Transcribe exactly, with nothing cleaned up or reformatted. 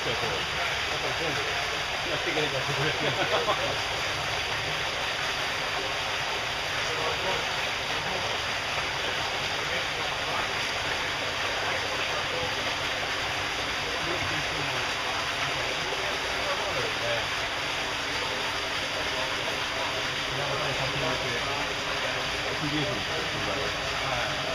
やと、やっぱり全部やっていければやってくれる。はい。